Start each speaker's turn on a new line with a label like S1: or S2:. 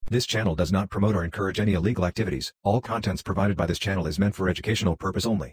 S1: This channel does not promote or encourage any illegal activities. All contents provided by this channel is meant for educational purpose only.